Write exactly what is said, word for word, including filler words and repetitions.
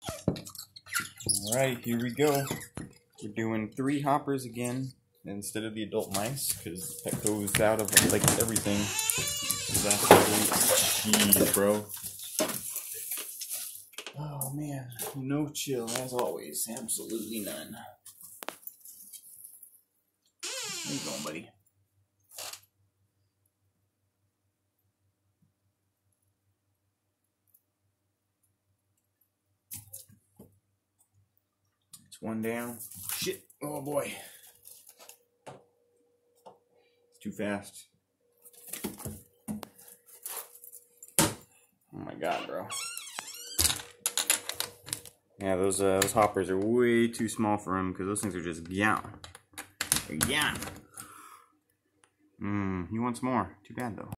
Alright, here we go. We're doing three hoppers again instead of the adult mice because Petco's out of like everything. Jeez, bro. Oh man, no chill as always. Absolutely none. Where you going, buddy? It's one down. Shit. Oh boy. It's too fast. Oh my god, bro. Yeah, those uh, those hoppers are way too small for him because those things are just gone. They're gone. Mmm, he wants more. Too bad though.